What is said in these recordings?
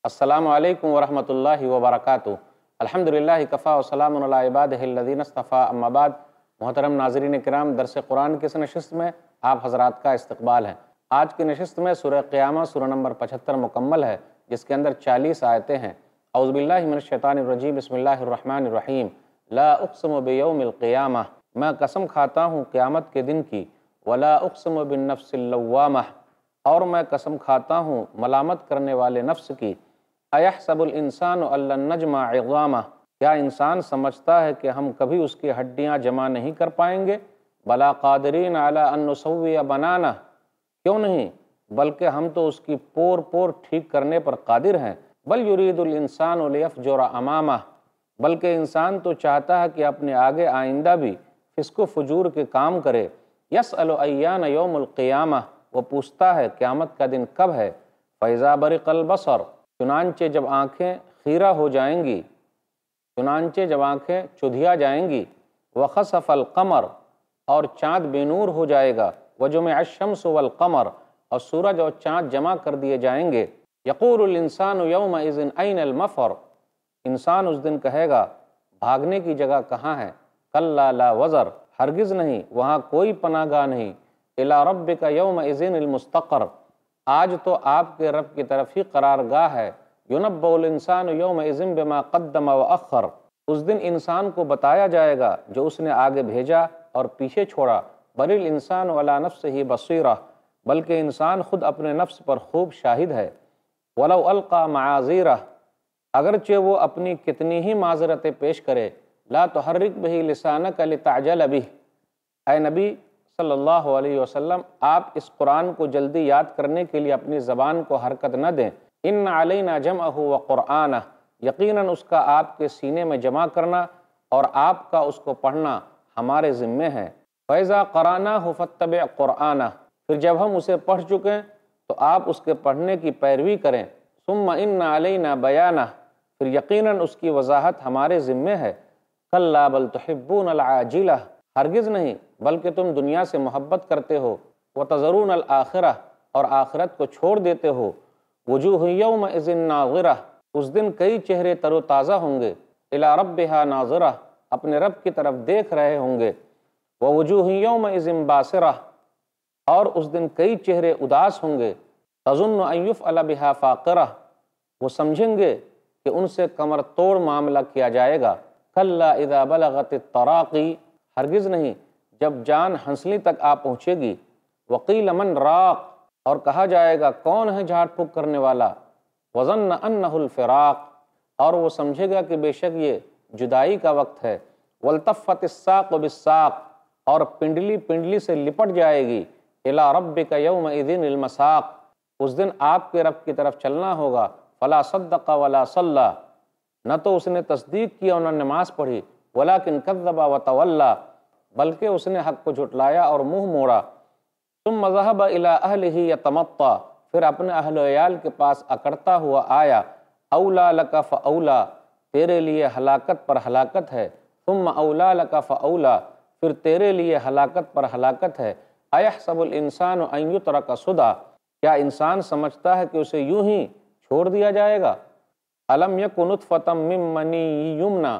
السلام علیکم ورحمۃ اللہ وبرکاتہ۔ الحمدللہ کفا وسلام علی عبادہ الذین اصطفیٰ، اما بعد۔ محترم ناظرین کرام، درس قرآن کی اس نشست میں آپ حضرات کا استقبال ہے۔ آج کی نشست میں سورہ قیامہ سورہ نمبر 75 مکمل ہے، جس کے اندر 40 آیتیں ہیں۔ اعوذ باللہ من الشیطان الرجیم، بسم اللہ الرحمن الرحیم۔ لا اقسم بیوم القیامہ، میں قسم کھاتا ہوں قیامت کے دن کی۔ ولا اقسم بالنفس اللوامہ، اور میں قسم کھاتا ہوں ملامت کرنے والے نفس کی۔ ایحسب الانسان ان لن نجمع عظامہ، کیا انسان سمجھتا ہے کہ ہم کبھی اس کی ہڈیاں جمع نہیں کر پائیں گے؟ بلا قادرین علی ان نسوی بنانہ، کیوں نہیں، بلکہ ہم تو اس کی پور پور ٹھیک کرنے پر قادر ہیں۔ بل یرید الانسان لیفجر امامہ، بلکہ انسان تو چاہتا ہے کہ اپنے آگے آئندہ بھی فسق و فجور کے کام کرے۔ یسأل ایان یوم القیامہ، وہ پوچھتا ہے قیامت کا دن کب ہے۔ فاذا برق البصر، چنانچہ جب آنکھیں خیرہ ہو جائیں گی، چنانچہ جب آنکھیں چدھیا جائیں گی۔ وخسف القمر، اور چاند بے نور ہو جائے گا۔ وجمع الشمس والقمر، اور سورج اور چاند جمع کر دیے جائیں گے۔ یقول الانسان یومئذ این المفر، انسان اس دن کہے گا بھاگنے کی جگہ کہاں ہے؟ کلا لا وزر، ہرگز نہیں، وہاں کوئی پناہ گاہ نہیں۔ الی ربک یومئذ المستقر، آج تو آپ کے رب کی طرف ہی قرار گاہ ہے۔ ینبأ الانسان یومئذ بما قدم واخر، اس دن انسان کو بتایا جائے گا جو اس نے آگے بھیجا اور پیچھے چھوڑا۔ بل الانسان علی نفسہ بصیرہ، بلکہ انسان خود اپنے نفس پر خوب شاہد ہے۔ ولو القی معاذیرہ، اگرچہ وہ اپنی کتنی ہی معذرتیں پیش کرے۔ لا تحرک بہ لسانک لتعجل بہ، اے نبی صلی اللہ علیہ وسلم، آپ اس قرآن کو جلدی یاد کرنے کے لیے اپنی زبان کو حرکت نہ دیں۔ ان علینا جمعہ وقرآنہ، یقیناً اس کا آپ کے سینے میں جمع کرنا اور آپ کا اس کو پڑھنا ہمارے ذمے ہے۔ فَإِذَا قَرَأْنَاهُ فَاتَّبِعْ قُرْآنَهُ، پھر جب ہم اسے پڑھ چکیں تو آپ اس کے پڑھنے کی پیروی کریں۔ ثُمَّ إِنَّ عَلَيْنَا بَيَانَهُ، پھر یقیناً اس کی وضاحت ہمارے ذمے ہے۔ كَلَّا بَلْ تُحِبُّونَ الْعَاجِلَةَ، ہرگز نہیں، بلکہ تم دنیا سے محبت کرتے ہو۔ وَتَذَرُونَ الْآخِرَةَ، اور آخرت کو چھوڑ دیتے ہو۔ وجوہ یومئذ ناظرہ، اس دن کئی چہرے تر و تازہ ہوں گے۔ الی ربہا ناظرہ، اپنے رب کی طرف دیکھ رہے ہوں گے۔ ووجوہ یومئذ باسرہ، اور اس دن کئی چہرے اداس ہوں گے۔ تظن ان یفعل بہا فاقرہ، وہ سمجھیں گے کہ ان سے کمر توڑ معاملہ کیا جائے گا۔ کلا اذا بلغت التراقی، ہرگز نہیں، جب جان ہنسلی تک آ پہنچے گی۔ وقیل من راق، اور کہا جائے گا کون ہے جھاڑ پھونک کرنے والا۔ وظن انہ الفراق، اور وہ سمجھے گا کہ بے شک یہ جدائی کا وقت ہے۔ والتفت الساق بالساق، اور پنڈلی پنڈلی سے لپٹ جائے گی۔ الی ربک یومئذ المساق، اس دن آپ کے رب کی طرف چلنا ہوگا۔ فلا صدق ولا صلی، نہ تو اس نے تصدیق کی اور نہ نماز پڑھی۔ ولکن کذب وتولی، بلکہ اس نے حق کو جھٹلایا اور منہ موڑا۔ ثم ذهب الی اہلہ یتمطیٰ، پھر اپنے اہل و عیال کے پاس اکڑتا ہوا آیا۔ اولیٰ لک فاولیٰ، تیرے لیے ہلاکت پر ہلاکت ہے۔ ثم اولیٰ لک فاولیٰ، پھر تیرے لیے ہلاکت پر ہلاکت ہے۔ ایحسب الانسان ان یترک سدی، کیا انسان سمجھتا ہے کہ اسے یوں ہی چھوڑ دیا جائے گا؟ الم یک نطفۃ من منی یمنی،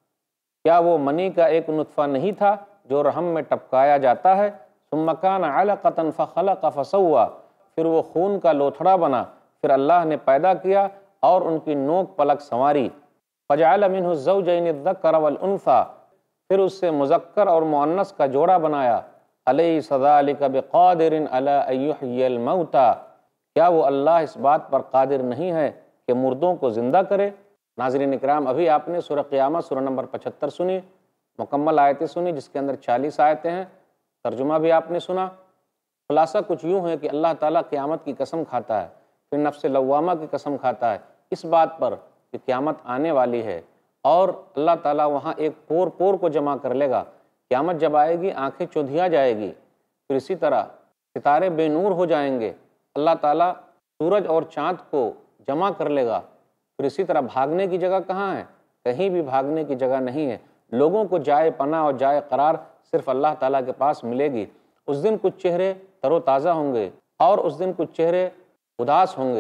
کیا وہ منی کا ایک نطفہ نہیں تھا جو رحم میں ٹپکایا جاتا ہے؟ ثم کان علقۃ فخلق فسوی، پھر وہ خون کا لوتھڑا بنا، پھر اللہ نے پیدا کیا اور ان کی نوک پلک سنواری۔ فجعل منہ الزوجین الذکر والانثی، پھر اس سے مذکر اور مؤنث کا جوڑا بنایا۔ الیس ذلک بقادر علی ان یحیی الموتیٰ، کیا وہ اللہ اس بات پر قادر نہیں ہے کہ مردوں کو زندہ کرے؟ ناظرین اکرام، ابھی آپ نے سورہ قیامہ سورہ نمبر 75 سنی، مکمل آیتیں سنی، جس کے اندر 40 آیتیں ہیں، ترجمہ بھی آپ نے سنا۔ خلاصہ کچھ یوں ہے کہ اللہ تعالیٰ قیامت کی قسم کھاتا ہے، پھر نفس لوامہ کی قسم کھاتا ہے اس بات پر کہ قیامت آنے والی ہے، اور اللہ تعالیٰ وہاں ایک پور پور کو جمع کر لے گا۔ قیامت جب آئے گی آنکھیں چودھیا جائے گی، پھر اسی طرح ستارے بے نور ہو جائیں گے، اللہ تعالیٰ سورج اور چاند کو جمع کر لے گا۔ پھر اسی طرح بھاگنے کی جگہ کہاں ہے؟ کہیں بھی بھاگنے کی جگہ نہیں ہے۔ لوگوں کو جائے پناہ اور جائے قرار صرف اللہ تعالیٰ کے پاس ملے گی۔ اس دن کچھ چہرے تر و تازہ ہوں گے اور اس دن کچھ چہرے اداس ہوں گے۔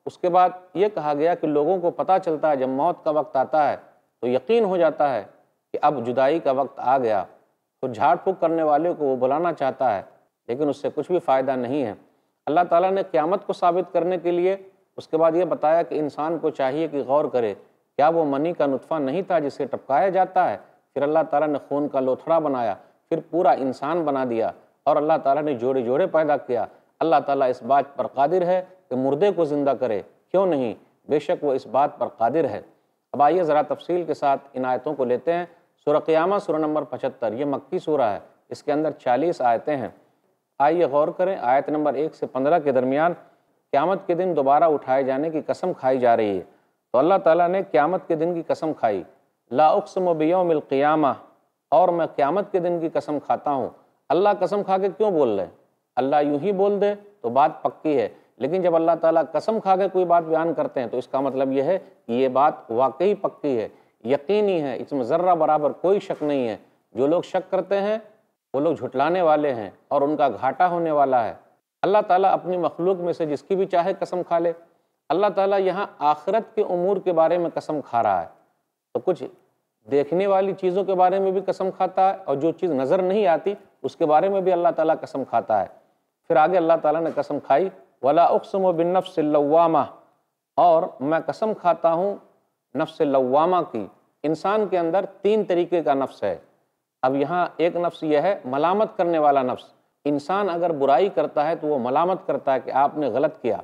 اس کے بعد یہ کہا گیا کہ لوگوں کو پتہ چلتا ہے جب موت کا وقت آتا ہے تو یقین ہو جاتا ہے کہ اب جدائی کا وقت آ گیا، تو جھاڑ پھونک کرنے والے کو وہ بلانا چاہتا ہے لیکن اس سے کچھ بھی فائدہ نہیں ہے۔ اللہ تعالیٰ نے قیامت کو ثابت کرنے کے لیے اس کے بعد یہ بتایا کہ انسان کو چاہیے کہ غور کرے، کیا وہ منی کا نطفہ نہیں تھا جسے ٹپکایا جاتا ہے، پھر اللہ تعالیٰ نے خون کا لوتھڑا بنایا، پھر پورا انسان بنا دیا، اور اللہ تعالیٰ نے جوڑے جوڑے پیدا کیا۔ اللہ تعالیٰ اس بات پر قادر ہے کہ مردے کو زندہ کرے، کیوں نہیں، بے شک وہ اس بات پر قادر ہے۔ اب آئیے ذرا تفصیل کے ساتھ ان آیتوں کو لیتے ہیں۔ سورہ قیامہ سورہ نمبر 75، یہ مکی سورہ ہے، اس کے اندر 40 آیتیں ہیں۔ آئیے غور کریں، آیت نمبر 1 سے 15 کے درمیان قیامت کے دن دوبارہ اٹھائے جانے کی قسم کھائی جا رہی ہے۔ تو اللہ تعالیٰ نے قیامت کے دن کی قسم کھائی، لا اقسم بیوم القیامہ، اور میں قیامت کے دن کی قسم کھاتا ہوں۔ اللہ قسم کھا کے کیوں بول رہے؟ اللہ یوں ہی بول دے تو بات پکی ہے، لیکن جب اللہ تعالیٰ قسم کھا کے کوئی بات بیان کرتے ہیں تو اس کا مطلب یہ ہے کہ یہ بات واقعی پکی ہے، یقینی ہے، اس میں ذرہ برابر کوئی شک نہیں ہے۔ جو لوگ شک کرتے ہیں وہ لوگ جھٹلانے والے ہیں اور ان کا گھاٹا ہونے والا ہے۔ اللہ تعالیٰ اپنی مخلوق میں سے جس کی بھی چاہے قسم کھا لے۔ اللہ تعالیٰ یہاں آخرت کے امور کے بارے میں قسم کھا رہا ہے، تو کچھ دیکھنے والی چیزوں کے بارے میں بھی قسم کھاتا ہے، اور جو چیز نظر نہیں آتی اس کے بارے میں بھی اللہ تعالیٰ قسم کھاتا ہے۔ پھر آگے اللہ تعالیٰ نے قسم کھائی، وَلَا أُقْسِمُ بِالنَّفْسِ اللَّوَّامَةِ، اور میں قسم کھاتا ہوں نفس لوامہ کی۔ انسان کے اندر 3 طریقے کا نفس ہے۔ اب یہاں ایک نفس یہ ہے ملامت کرنے والا نفس۔ انسان اگر برائی کرتا ہے تو وہ ملامت کرتا ہے کہ آپ نے غلط کیا۔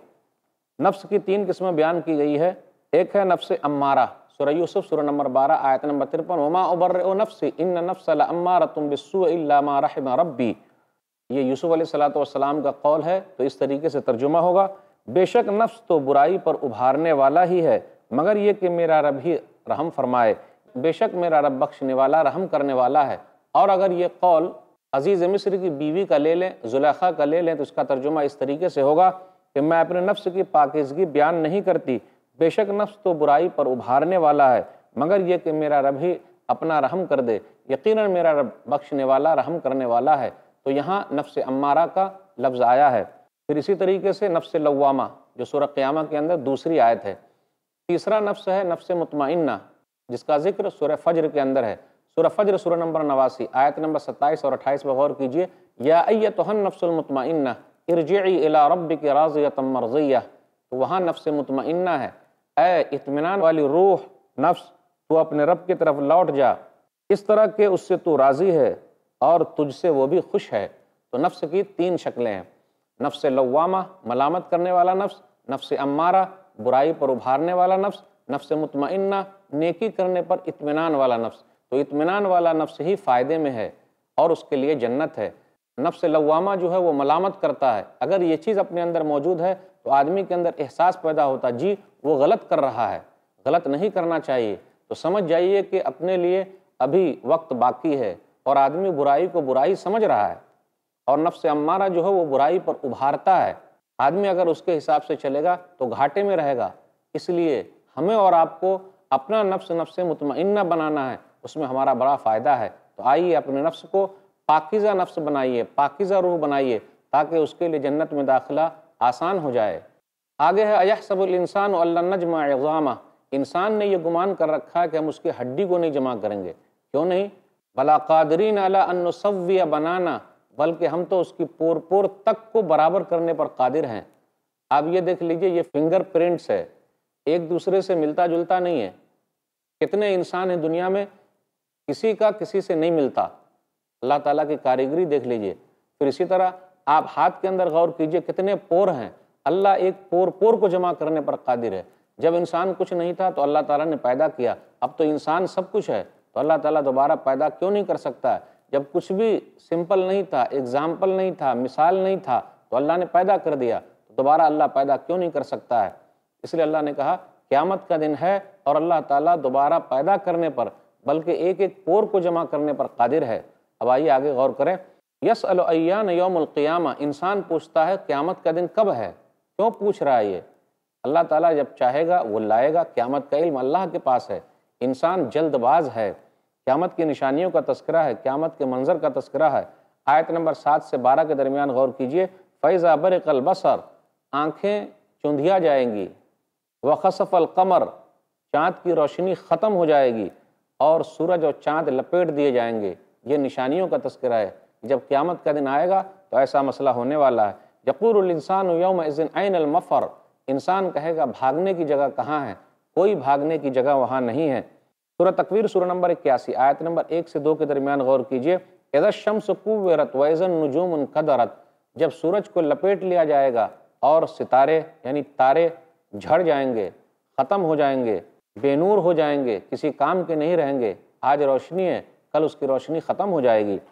نفس کی 3 قسمیں بیان کی گئی ہے۔ ایک ہے نفس امارہ، سورہ یوسف سورہ نمبر 12 آیت نمبر 53، وما ابرئ نفسی ان النفس لامارۃ بالسوء الا ما رحم ربی۔ یہ یوسف علیہ السلام کا قول ہے، تو اس طریقے سے ترجمہ ہوگا، بے شک نفس تو برائی پر ابھارنے والا ہی ہے مگر یہ کہ میرا رب ہی رحم فرمائے، بے شک میرا رب بخشنے والا رحم کرنے والا ہے۔ اور اگر یہ قول عزیز مصر کی بیوی کا لے لیں، زلیخا کا لے لیں، تو اس کا ترجمہ اس طریقے سے ہوگا کہ میں اپنے نفس کی پاکیزگی بیان نہیں کرتی، بے شک نفس تو برائی پر ابھارنے والا ہے مگر یہ کہ میرا رب ہی اپنا رحم کر دے، یقیناً میرا رب بخشنے والا رحم کرنے والا ہے۔ تو یہاں نفس امارہ کا لفظ آیا ہے۔ پھر اسی طریقے سے نفس لوامہ جو سورہ قیامہ کے اندر دوسری آیت ہے۔ تیسرا نفس ہے نفس مطمئنہ، جس کا ذکر سورہ فجر کے اندر ہے۔ سورہ فجر سورہ نمبر 89 آیت نمبر 27 اور 28 پر غور کیجئے، یا ایتھا النفس المطمئنہ ارجعی الی ربک راضیۃ مرضیہ، تو وہاں نفس مطمئنہ ہے، اے اطمینان والی روح، نفس تو اپنے رب کی طرف لوٹ جا، اس طرح کہ اس سے تو راضی ہے اور تجھ سے وہ بھی خوش ہے۔ تو نفس کی 3 شکلیں ہیں، نفس لوامہ ملامت کرنے والا نفس، نفس امارہ برائی پر ابھارنے والا نفس، نفس مطمئنہ نیکی کرنے پر اطمینان والا نفس۔ تو اطمینان والا نفس ہی فائدے میں ہے اور اس کے لیے جنت ہے۔ نفس لوامہ جو ہے وہ ملامت کرتا ہے۔ اگر یہ چیز اپنے اندر موجود ہے تو آدمی کے اندر احساس پیدا ہوتا جی وہ غلط کر رہا ہے، غلط نہیں کرنا چاہیے، تو سمجھ جائیے کہ اپنے لیے ابھی وقت باقی ہے، اور آدمی برائی کو برائی سمجھ رہا ہے، اور نفس امارہ جو ہے وہ برائی پر ابھارتا ہے۔ آدمی اگر اس کے حساب سے چلے گا تو گھاٹے میں رہے گا۔ اس لیے ہمیں اور آپ کو اپنا نفس نفس مطمئنہ بنانا ہے، اس میں ہمارا بڑا فائدہ ہے۔ تو آئیے اپنے نفس کو پاکیزہ نفس بنائیے، پاکیزہ روح بنائیے، تاکہ اس کے لیے جنت میں داخلہ آسان ہو جائے۔ آگے ہے ایحسب الانسان ان لن نجمع عظامہ، انسان نے یہ گمان کر رکھا ہے کہ ہم اس کی ہڈی کو نہیں جمع کریں گے، کیوں نہیں، بلا قادرین علی ان نسوی بنانا، بلکہ ہم تو اس کی پور پور تک کو برابر کرنے پر قادر ہیں۔ آپ یہ دیکھ لیجئے، یہ فنگر پرنٹس ہے، ایک دوسرے سے ملتا جلتا نہیں ہے۔ کتنے انسان ہیں دنیا میں، کسی کا کسی سے نہیں ملتا، اللہ تعالیٰ کی کاریگری دیکھ لیجئے۔ پھر اسی طرح آپ ہاتھ کے اندر غور کیجئے، کتنے پور ہیں، اللہ ایک پور پور کو جمع کرنے پر قادر ہے۔ جب انسان کچھ نہیں تھا تو اللہ تعالیٰ نے پیدا کیا، اب تو انسان سب کچھ ہے، تو اللہ تعالیٰ دوبارہ پیدا کیوں نہیں کر سکتا ہے؟ جب کچھ بھی سمپل نہیں تھا، ایگزامپل نہیں تھا، مثال نہیں تھا، تو اللہ نے پیدا کر دیا، تو دوبارہ اللہ پیدا کیوں نہیں کر سکتا ہے؟ اس لیے اللہ نے کہا قیامت کا دن ہے اور اللہ تعالیٰ دوبارہ پیدا کرنے پر، بلکہ ایک ایک پور کو جمع کرنے پر قادر ہے۔ اب آئیے آگے غور کریں، یسأل ایان یوم القیامہ، انسان پوچھتا ہے قیامت کا دن کب ہے؟ کیوں پوچھ رہا ہے یہ؟ اللہ تعالیٰ جب چاہے گا وہ لائے گا، قیامت کا علم اللہ کے پاس ہے، انسان جلد باز ہے۔ قیامت کی نشانیوں کا تذکرہ ہے، قیامت کے منظر کا تذکرہ ہے۔ آیت نمبر 7 سے 12 کے درمیان غور کیجئے، فَإِذَا بَرِقَ الْبَصَرُ، آنکھیں چندھیا جائیں گی، وخسف القمر، چاند کی روشنی ختم ہو جائے گی اور سورج اور چاند لپیٹ دیے جائیں گے۔ یہ نشانیوں کا تذکرہ ہے، جب قیامت کا دن آئے گا تو ایسا مسئلہ ہونے والا ہے۔ یقول الانسان یومئذ این المفر، انسان کہے گا بھاگنے کی جگہ کہاں ہے؟ کوئی بھاگنے کی جگہ وہاں نہیں ہے۔ سورہ تکویر سورہ نمبر 81 آیت نمبر 1 سے 2 کے درمیان غور کیجئے۔ اذا الشمس کوورت واذا النجوم انکدرت، جب سورج کو لپیٹ لیا جائے گا اور ستارے یعنی تارے جھڑ جائیں گے، ختم ہو جائیں گے، بے نور ہو جائیں گے، کسی کام کے نہیں رہیں گے۔ آج روشنی ہے، کل اس کی روشنی ختم ہو جائے گی۔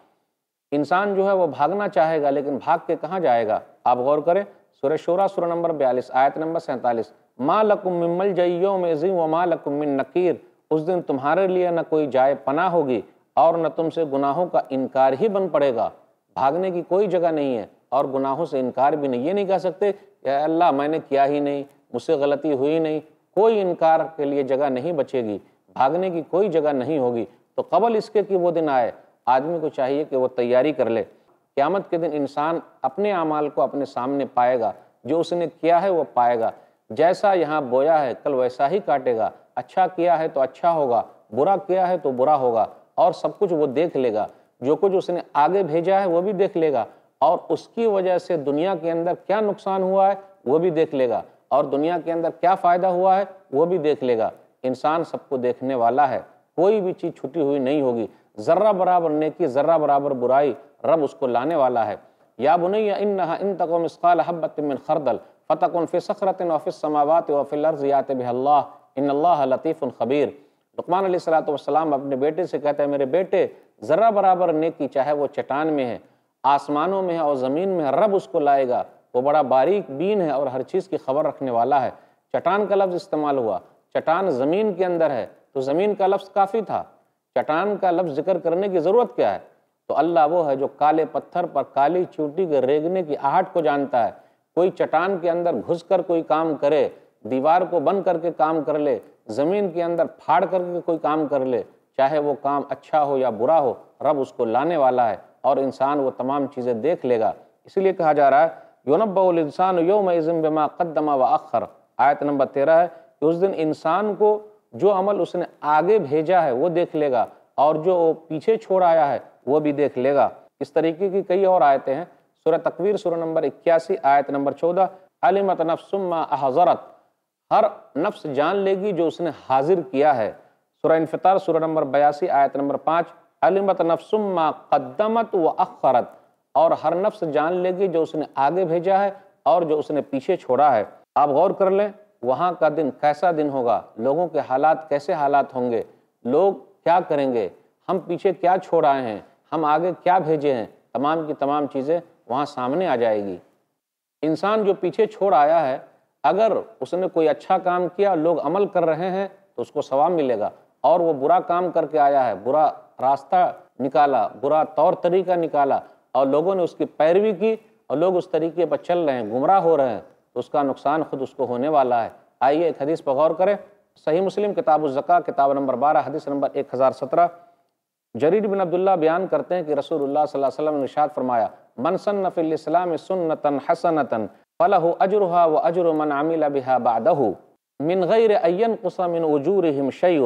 انسان جو ہے وہ بھاگنا چاہے گا، لیکن بھاگ کے کہاں جائے گا؟ آپ غور کریں، سورہ شورى سورہ نمبر 42 آیت نمبر 47، ما لکم من ملجأ یومئذ وما لکم من نکیر، اس دن تمہارے لیے نہ کوئی جائے پناہ ہوگی اور نہ تم سے گناہوں کا انکار ہی بن پڑے گا۔ بھاگنے کی کوئی جگہ نہیں ہے اور گناہوں سے انکار بھی نہیں۔ یہ نہیں کہہ سکتے کہ اللہ میں نے کیا ہی نہیں، مجھ سے غلطی ہوئی نہیں، کوئی انکار کے لیے جگہ نہیں بچے گی، بھاگنے کی کوئی جگہ نہیں ہوگی۔ تو قبل اس کے کہ وہ دن آئے، آدمی کو چاہیے کہ وہ تیاری کر لے۔ قیامت کے دن انسان اپنے اعمال کو اپنے سامنے پائے گا، جو اس نے کیا ہے وہ پائے گا۔ جیسا یہاں بویا ہے کل ویسا ہی کاٹے گا، اچھا کیا ہے تو اچھا ہوگا، برا کیا ہے تو برا ہوگا، اور سب کچھ وہ دیکھ لے گا۔ جو کچھ اس نے آگے بھیجا ہے وہ بھی دیکھ لے گا، اور اس کی وجہ سے دنیا کے اندر کیا نقصان ہوا ہے وہ بھی دیکھ لے گا، اور دنیا کے اندر کیا فائدہ ہوا ہے وہ بھی دیکھ لے گا۔ انسان سب کو دیکھنے والا ہے، کوئی بھی چیز چھٹی ہوئی نہیں ہوگی۔ ذرہ برابر نیکی، ذرہ برابر برائی رب اس کو لانے والا ہے۔ یا بنی انہا ان تک مثقال حبۃ من خردل فتکن فی صخرۃ وفی السماوات وفی الارض یأت بها اللہ ان اللہ لطیف خبیر۔ لقمان علیہ السلام اپنے بیٹے سے کہتے ہیں، میرے بیٹے ذرہ برابر نیکی چاہے وہ چٹان میں ہے، آسمانوں میں ہے اور زمین میں ہے، رب اس کو لائے گا۔ وہ بڑا باریک بین ہے اور ہر چیز کی خبر رکھنے والا ہے۔ چٹان کا لفظ استعمال ہوا، چٹان زمین کے اندر ہے تو زمین کا لفظ کافی تھا، چٹان کا لفظ ذکر کرنے کی ضرورت کیا ہے؟ تو اللہ وہ ہے جو کالے پتھر پر کالی چونٹی کے ریگنے کی آہٹ کو جانتا ہے۔ کوئی چٹان کے اندر گھس کر کوئی کام کرے، دیوار کو بند کر کے کام کر لے، زمین کے اندر پھاڑ کر کے کوئی کام کر لے، چاہے وہ کام اچھا ہو یا برا ہو، رب اس کو لانے والا ہے اور انسان وہ تمام چیزیں دیکھ لے گا۔ اس لیے کہا جا رہا ہے یُنَبَّأُ الْإِنسَانُ يَوْمَئِذٍ بِمَا قَدَّمَ وَأَخَّرَ، آیت نمبر 13 ہے کہ اس دن انسان کو جو عمل اس نے آگے بھیجا ہے وہ دیکھ لے گا، اور جو وہ پیچھے چھوڑ آیا ہے وہ بھی دیکھ لے گا۔ اس طریقے کی کئی اور آیتیں ہیں۔ سورہ تکویر سورہ نمبر 81 آیت نمبر 14، عَلِمَتْ نَفْسٌ مَّا أَحْضَرَتْ، ہر نفس جان لے گی جو اس نے حاضر کیا ہے۔ سورہ انفطار سورہ نمبر 82 آیت نمبر 5، عَلِمَتْ نَفْسٌ مَّا قَدَّمَتْ وَأَخَّرَتْ، اور ہر نفس جان لے گی جو اس نے آگے بھیجا ہے اور جو اس نے پیچھے چھوڑا ہے۔ آپ غور کر لیں وہاں کا دن کیسا دن ہوگا، لوگوں کے حالات کیسے حالات ہوں گے، لوگ کیا کریں گے، ہم پیچھے کیا چھوڑ آئے ہیں، ہم آگے کیا بھیجے ہیں، تمام کی تمام چیزیں وہاں سامنے آ جائے گی۔ انسان جو پیچھے چھوڑ آیا ہے، اگر اس نے کوئی اچھا کام کیا، لوگ عمل کر رہے ہیں تو اس کو ثواب ملے گا، اور وہ برا کام کر کے آیا ہے، برا راستہ نکالا، برا طور طریقہ نکالا، اور لوگوں نے اس کی پیروی کی اور لوگ اس طریقے پر چل رہے ہیں، گمراہ ہو رہے ہیں، تو اس کا نقصان خود اس کو ہونے والا ہے۔ آئیے ایک حدیث پر غور کریں۔ صحیح مسلم کتاب الزکاة کتاب نمبر 12 حدیث نمبر 1017، جریر بن عبداللہ بیان کرتے ہیں کہ رسول اللہ صلی اللہ علیہ وسلم نے ارشاد فرمایا، من سن فی الاسلام سنۃ حسنۃ فلہ اجرھا واجر من عمل بها بعدہ من غیر ان ینقص من اجورہم شیء،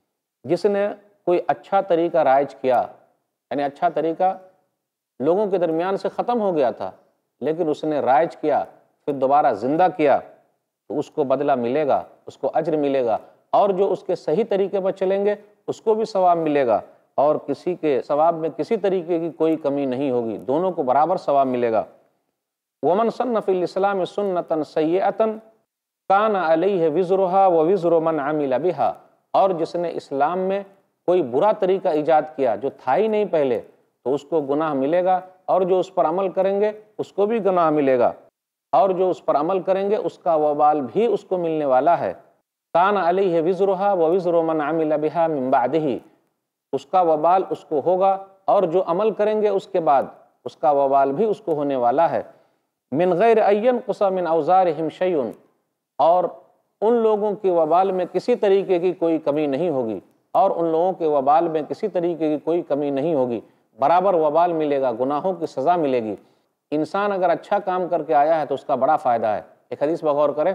جس نے کوئی اچھا طریقہ رائج کیا، یعنی اچھا طریقہ لوگوں کے درمیان سے ختم ہو گیا تھا لیکن اس نے رائج کیا، پھر دوبارہ زندہ کیا، تو اس کو بدلہ ملے گا، اس کو اجر ملے گا، اور جو اس کے صحیح طریقے پر چلیں گے اس کو بھی ثواب ملے گا، اور کسی کے ثواب میں کسی طریقے کی کوئی کمی نہیں ہوگی، دونوں کو برابر ثواب ملے گا۔ وَمَنْ صَنَّ فِي الْإِسْلَامِ سُنَّةً سَيِّئَةً كَانَ عَلَيْهِ وِزْرُهَا وَوِزْرُ مَنْ عَمِلَ بِهَا، اور جس نے اسلام میں کوئی برا طریقہ ایجاد کیا جو تھا ہی نہیں پہلے، تو اس کو گناہ ملے گا، اور جو اس پر عمل کریں گے اس کو بھی گناہ ملے گا، اور جو اس پر عمل کریں گے اس کا وبال بھی اس کو ملنے والا ہے۔ كَانَ عَلَيْهِ وِزْرُهَا وَوِزْرُ مَنْ عَمِلَ بِهَا مِنْ بَعْدِهِ، اس کا وبال اس کو ہوگا، اور جو عمل کریں گے اس کے بعد اس کا وبال بھی اس کو ہونے والا ہے۔ من غیر ان ینقص من اوزارہم شیء، اور ان لوگوں کے وبال میں کسی طریقے کی کوئی کمی نہیں ہوگی، اور ان لوگوں کے وبال میں کسی طریقے کی کوئی کمی نہیں ہوگی، برابر وبال ملے گا، گناہوں کی سزا ملے گی۔ انسان اگر اچھا کام کر کے آیا ہے تو اس کا بڑا فائدہ ہے۔ ایک حدیث پر غور کریں،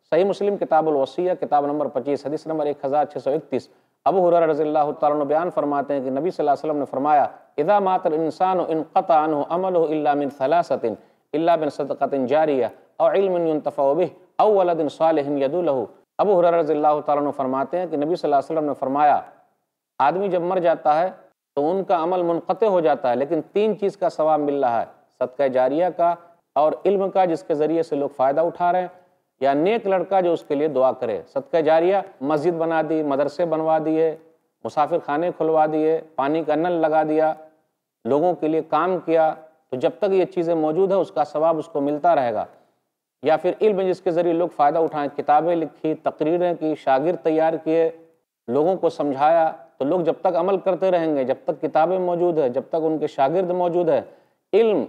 صحیح مسلم کتاب الوصیہ کتاب نمبر 25 حدیث نمبر 1631 ابو ہریرہ رضی اللہ تعالیٰ عنہ بیان فرماتے ہیں کہ نبی صلی اللہ علیہ وسلم نے فرمایا اذا مات الانسان انقطع عنه عمله الا من ثلاثه الا من صدقۃ جاریہ او علم ينتفع به او ولد صالح يدعو له۔ ابو ہریرہ رضی اللہ تعالیٰ عنہ فرماتے ہیں کہ نبی صلی اللہ علیہ وسلم نے فرمایا آدمی جب مر جاتا ہے تو ان کا عمل منقطع ہو جاتا ہے، لیکن تین چیز کا ثواب مل رہا ہے، صدقہ جاریہ کا اور علم کا جس کے ذریعے سے لوگ فائدہ اٹھا رہے ہیں، یا نیک لڑکا جو اس کے لیے دعا کرے۔ صدقہ جاریہ مسجد بنا دی، مدرسے بنوا دیے، مسافر خانے کھلوا دیے، پانی کا نل لگا دیا، لوگوں کے لیے کام کیا، تو جب تک یہ چیزیں موجود ہیں اس کا ثواب اس کو ملتا رہے گا۔ یا پھر علم جس کے ذریعے لوگ فائدہ اٹھائیں، کتابیں لکھی، تقریریں کی، شاگرد تیار کیے، لوگوں کو سمجھایا، تو لوگ جب تک عمل کرتے رہیں گے، جب تک کتابیں موجود ہیں، جب تک ان کے شاگرد موجود ہیں، علم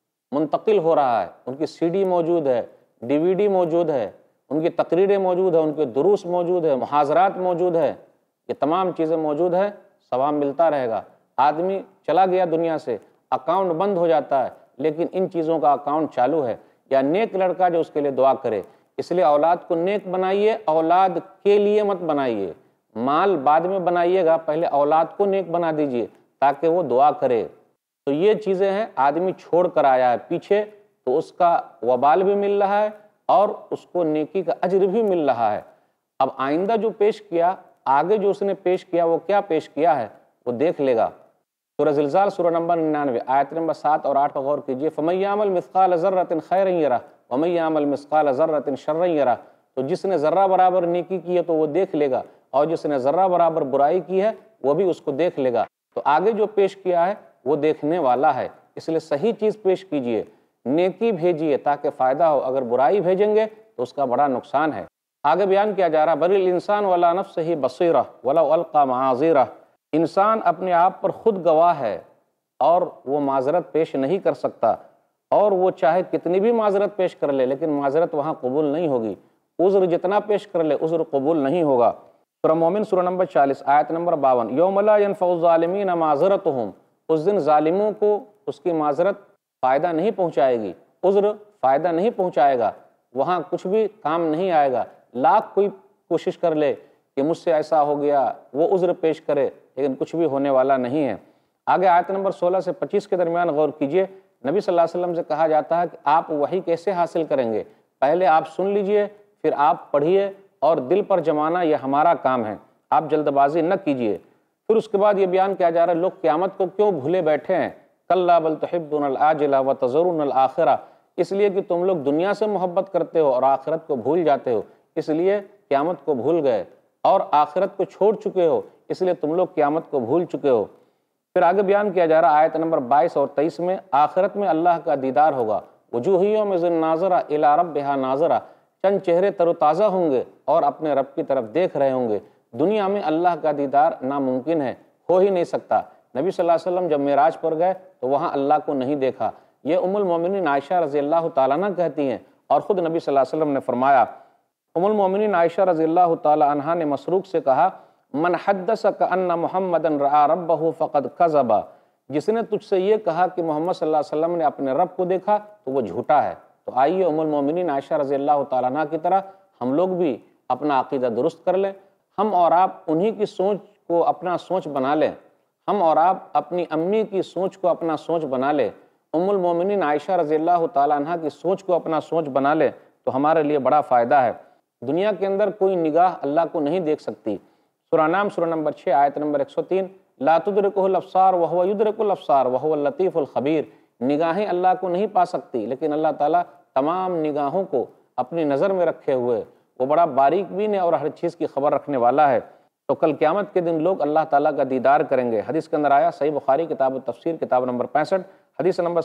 منتقل ہو رہا ہے، ان کی سی ڈی موجود ہے، ڈی وی ڈی موجود ہے، ان کی تقریریں موجود ہیں، ان کے دروس موجود ہیں، محاضرات موجود ہیں، یہ تمام چیزیں موجود ہیں، ثواب ملتا رہے گا۔ آدمی چلا گیا دنیا سے، اکاؤنٹ بند ہو جاتا ہے، لیکن ان چیزوں کا اکاؤنٹ چالو ہے۔ یا نیک لڑکا جو اس کے لیے دعا کرے، اس لیے اولاد کو نیک بنائیے، اولاد کے لیے مت بنائیے، مال بعد میں بنائیے گا، پہلے اولاد کو نیک بنا دیجئے تاکہ وہ دعا کرے۔ تو یہ چیزیں ہیں آدمی چھوڑ کر آیا ہے پیچھے، تو اس کا وبال بھی مل رہا ہے اور اس کو نیکی کا اجر بھی مل رہا ہے۔ اب آئندہ جو پیش کیا، آگے جو اس نے پیش کیا، وہ کیا پیش کیا ہے وہ دیکھ لے گا۔ سورہ زلزال سورہ نمبر 99 آیت نمبر 7 اور 8 پر غور کیجئے، فَمَن يَعْمَلْ مِثْقَالَ ذَرَّةٍ خَيْرًا يَرَهُ وَمَن يَعْمَلْ مِثْقَالَ ذَرَّةٍ شَرًّا يَرَهُ۔ تو جس نے ذرہ برابر نیکی کی ہے تو وہ دیکھ لے گا، اور جس نے ذرہ برابر برائی کی ہے وہ بھی اس کو دیکھ لے گا۔ تو آگے جو پیش کیا ہے وہ دیکھنے والا ہے، اس لیے صحیح چیز پیش کیجئے، نیکی بھیجیے تاکہ فائدہ ہو، اگر برائی بھیجیں گے تو اس کا بڑا نقصان ہے۔ آگے بیان کیا جا رہا بل الانسان ولا نفسہ بصیرہ ولو القی معاذیرہ، انسان اپنے آپ پر خود گواہ ہے اور وہ معذرت پیش نہیں کر سکتا، اور وہ چاہے کتنی بھی معذرت پیش کر لے لیکن معذرت وہاں قبول نہیں ہوگی، عذر جتنا پیش کر لے عذر قبول نہیں ہوگا۔ سورہ مومن سورہ نمبر 40 آیت نمبر 52 یوم لا ينفع الظالمین معذرتہم، اس دن ظالموں کو اس کی معذرت فائدہ نہیں پہنچائے گی، عذر فائدہ نہیں پہنچائے گا، وہاں کچھ بھی کام نہیں آئے گا۔ لاکھ کوئی کوشش کر لے کہ مجھ سے ایسا ہو گیا، وہ عذر پیش کرے، لیکن کچھ بھی ہونے والا نہیں ہے۔ آگے آیت نمبر 16 سے 25 کے درمیان غور کیجئے، نبی صلی اللہ علیہ وسلم سے کہا جاتا ہے کہ آپ وحی کیسے حاصل کریں گے؟ پہلے آپ سن لیجئے، پھر آپ پڑھیے، اور دل پر جمانا یہ ہمارا کام ہے، آپ جلد بازی نہ کیجئے۔ پھر اس کے بعد یہ بیان کیا جا رہا ہے لوگ قیامت کو کیوں بھولے بیٹھے ہیں، کلا بل تحبون العاجلہ وتذرون الآخرہ، اس لیے کہ تم لوگ دنیا سے محبت کرتے ہو اور آخرت کو بھول جاتے ہو، اس لیے قیامت کو بھول گئے، اور آخرت کو چھوڑ چکے ہو، اس لیے تم لوگ قیامت کو بھول چکے ہو۔ پھر آگے بیان کیا جا رہا آیت نمبر 22 اور 23 میں آخرت میں اللہ کا دیدار ہوگا، وجوہ یومئذ ناظرہ الی ربہا ناظرہ، چند چہرے تر و تازہ ہوں گے اور اپنے رب کی طرف دیکھ رہے ہوں گے۔ دنیا میں اللہ کا دیدار ناممکن ہے، ہو ہی نہیں سکتا۔ نبی صلی اللہ علیہ وسلم جب معراج پر گئے تو وہاں اللہ کو نہیں دیکھا، یہ ام المومنین عائشہ رضی اللہ تعالیٰ عنہ کہتی ہیں، اور خود نبی صلی اللہ علیہ وسلم نے فرمایا، ام المومنین عائشہ رضی اللہ تعالیٰ عنہ نے مسروق سے کہا، من حدثک ان محمدا رآ ربہ فقد کذب، جس نے تجھ سے یہ کہا کہ محمد صلی اللہ علیہ وسلم نے اپنے رب کو دیکھا تو وہ جھوٹا ہے۔ تو آئیے ام المومنین عائشہ رضی اللہ تعالیٰ عنہ کی طرح ہم لوگ بھی اپنا عقیدہ درست کر لیں، ہم اور آپ انہی کی سوچ کو اپنا سوچ بنا لیں، ہم اور آپ اپنی امی کی سوچ کو اپنا سوچ بنا لیں، ام المومنین عائشہ رضی اللہ تعالیٰ عنہ کی سوچ کو اپنا سوچ بنا لیں تو ہمارے لیے بڑا فائدہ ہے۔ دنیا کے اندر کوئی نگاہ اللہ کو نہیں دیکھ سکتی۔ سورہ نام سورہ نمبر 6 آیت نمبر 103 لا تدرکہ الابصار وہو یدرک الابصار وہو اللطیف الخبیر، نگاہیں اللہ کو نہیں پا سکتی لیکن اللہ تعالیٰ تمام نگاہوں کو اپنی نظر میں رکھے ہوئے، وہ بڑا باریک بین ہے اور ہر چیز کی خبر رکھنے والا ہے۔ تو کل قیامت کے دن لوگ اللہ تعالیٰ کا دیدار کریں گے۔ حدیث کے اندر آیا، صحیح بخاری کتاب التفسیر کتاب نمبر 65 حدیث نمبر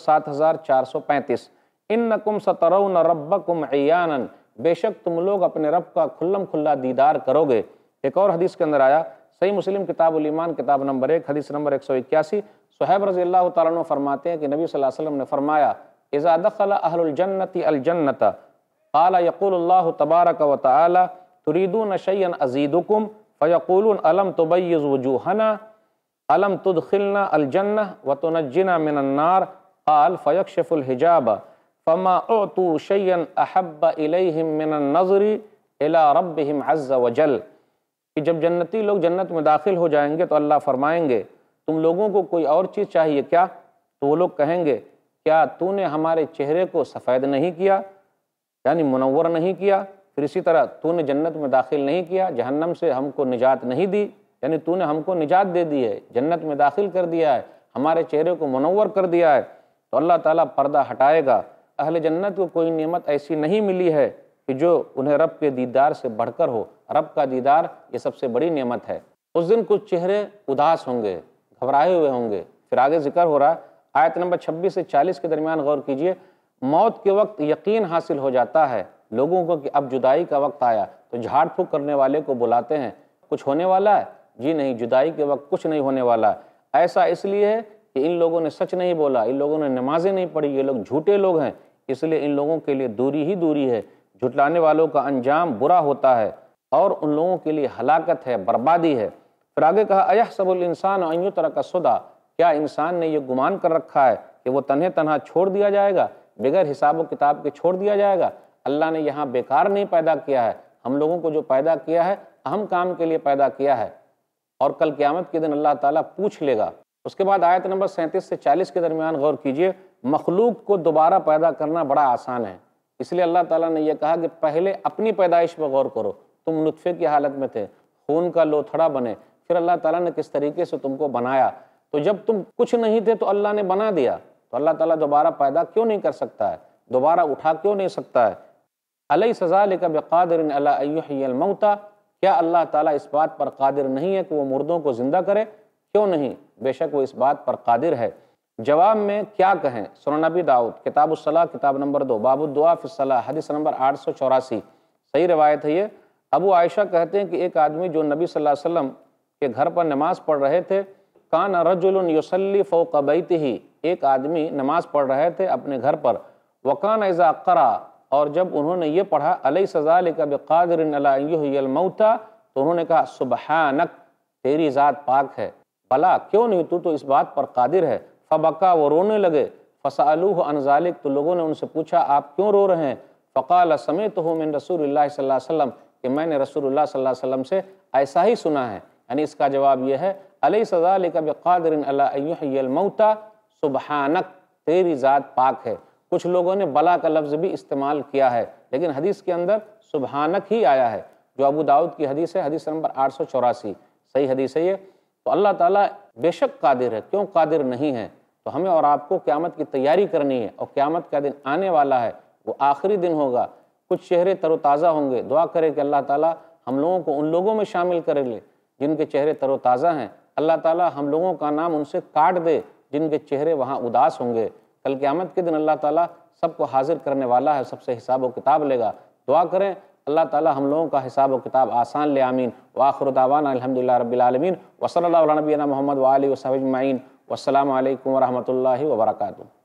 7435 انکم سترون ربکم عیانا، بے شک تم لوگ اپنے رب کا کھلم کھلا دیدار کرو گے۔ ایک اور حدیث کے اندر آیا، صحیح مسلم کتاب الایمان کتاب نمبر 1 حدیث نمبر 181 صہیب رضی اللہ تعالیٰ عنہ فرماتے ہیں کہ نبی صلی اللہ علیہ وسلم نے فرمایا، اذا دخل اہل الجنت الجنت قال یقول اللہ تبارک و تعالی تريدون شيئا ازيدكم فيقولون الم تبيض وجوهنا الم تدخلنا الجنة وتنجنا من النار قال فيكشف الحجاب فما اعطوا شيئا احب اليهم من النظر الی ربہم عز وجل، کہ جب جنتی لوگ جنت میں داخل ہو جائیں گے تو اللہ فرمائیں گے تم لوگوں کو کوئی اور چیز چاہیے کیا؟ تو وہ لوگ کہیں گے کیا تو نے ہمارے چہرے کو سفید نہیں کیا، یعنی منور نہیں کیا؟ پھر اسی طرح تو نے جنت میں داخل نہیں کیا، جہنم سے ہم کو نجات نہیں دی، یعنی تو نے ہم کو نجات دے دی ہے، جنت میں داخل کر دیا ہے، ہمارے چہرے کو منور کر دیا ہے۔ تو اللہ تعالیٰ پردہ ہٹائے گا۔ اہل جنت کو کوئی نعمت ایسی نہیں ملی ہے کہ جو انہیں رب کے دیدار سے بڑھ کر ہو۔ رب کا دیدار یہ سب سے بڑی نعمت ہے۔ اس دن کچھ چہرے اداس ہوں گے، گھبرائے ہوئے ہوں گے۔ پھر آگے ذکر ہو رہا ہے، آیت نمبر 26 سے 40 کے درمیان غور کیجئے، موت کے وقت یقین حاصل ہو جاتا ہے لوگوں کو کہ اب جدائی کا وقت آیا، تو جھاڑ پھونک کرنے والے کو بلاتے ہیں، کچھ ہونے والا ہے؟ جی نہیں، جدائی کے وقت کچھ نہیں ہونے والا۔ ایسا اس لیے ہے کہ ان لوگوں نے سچ نہیں بولا، ان لوگوں نے نمازیں نہیں پڑھی، یہ لوگ جھوٹے لوگ ہیں، اس لیے ان لوگوں کے لیے دوری ہی دوری ہے۔ جھٹلانے والوں کا انجام برا ہوتا ہے اور ان لوگوں کے لیے ہلاکت ہے، بربادی ہے۔ پھر آگے کہا ایحسب الانسان ان یترک سدی، کیا انسان نے یہ گمان کر رکھا ہے کہ وہ تنہے تنہا چھوڑ دیا جائے گا، بغیر حساب و کتاب کے چھوڑ دیا جائے گا؟ اللہ نے یہاں بیکار نہیں پیدا کیا ہے، ہم لوگوں کو جو پیدا کیا ہے اہم کام کے لیے پیدا کیا ہے، اور کل قیامت کے دن اللہ تعالیٰ پوچھ لے گا۔ اس کے بعد آیت نمبر 37 سے 40 کے درمیان غور کیجئے، مخلوق کو دوبارہ پیدا کرنا بڑا آسان ہے، اس لیے اللہ تعالیٰ نے یہ کہا کہ پہلے اپنی پیدائش پر غور کرو۔ تم نطفے کی حالت میں تھے، خون کا لوتھڑا بنے، پھر اللہ تعالیٰ نے کس طریقے سے تم کو بنایا، تو جب تم کچھ نہیں تھے تو اللہ نے بنا دیا، تو اللہ تعالیٰ دوبارہ پیدا کیوں نہیں کر سکتا ہے، دوبارہ اٹھا کیوں نہیں سکتا ہے؟ الیس ذالک بقادر علی ان یحیی الموتى، کیا اللہ تعالیٰ اس بات پر قادر نہیں ہے کہ وہ مردوں کو زندہ کرے؟ کیوں نہیں، بے شک وہ اس بات پر قادر ہے۔ جواب میں کیا کہیں؟ سنن نبی داؤد کتاب الصلاۃ کتاب نمبر 2 باب الدعاء فی الصلاۃ حدیث نمبر 884، صحیح روایت ہے یہ۔ ابو عائشہ کہتے ہیں کہ ایک آدمی جو نبی صلی اللہ علیہ وسلم کے گھر پر نماز پڑھ رہے تھے، کان رجل یصلی فوق بیتہ، ایک آدمی نماز پڑھ رہے تھے اپنے گھر پر، وکان اذا قرأ، اور جب انہوں نے یہ پڑھا الیس ذالک بقادر علی ان یحیی الموتى، تو انہوں نے کہا سبحانک، تیری ذات پاک ہے، بھلا کیوں نہیں، تو اس بات پر قادر ہے۔ فبکا، وہ رونے لگے، فسألوہ عن ذالک، تو لوگوں نے ان سے پوچھا آپ کیوں رو رہے ہیں؟ فقال سمعتہ من رسول اللہ صلی اللہ علیہ وسلم، کہ میں نے رسول اللہ صلی اللہ علیہ وسلم سے ایسا ہی سنا ہے۔ یعنی اس کا جواب یہ ہے الیس ذالک بقادر علی ان یحیی الموتى سبحانک، تیری ذات پاک ہے۔ کچھ لوگوں نے بلا کا لفظ بھی استعمال کیا ہے، لیکن حدیث کے اندر سبحانک ہی آیا ہے، جو ابو داؤد کی حدیث ہے، حدیث نمبر 884، صحیح حدیث ہے یہ۔ تو اللہ تعالیٰ بے شک قادر ہے، کیوں قادر نہیں ہے؟ تو ہمیں اور آپ کو قیامت کی تیاری کرنی ہے، اور قیامت کا دن آنے والا ہے، وہ آخری دن ہوگا، کچھ چہرے تر و تازہ ہوں گے۔ دعا کرے کہ اللہ تعالیٰ ہم لوگوں کو ان لوگوں میں شامل کر لے جن کے چہرے تر و تازہ ہیں، اللہ تعالیٰ ہم لوگوں کا نام ان سے کاٹ دے جن کے چہرے وہاں اداس ہوں گے۔ کل قیامت کے دن اللہ تعالیٰ سب کو حاضر کرنے والا ہے، سب سے حساب و کتاب لے گا۔ دعا کریں اللہ تعالیٰ ہم لوگوں کا حساب و کتاب آسان لے، آمین۔ وآخر دعوانا الحمدللہ رب العالمین، وصلی اللہ علی نبینا محمد وآلہ وصحبہ اجمعین، والسلام علیکم ورحمۃ اللہ وبرکاتہ۔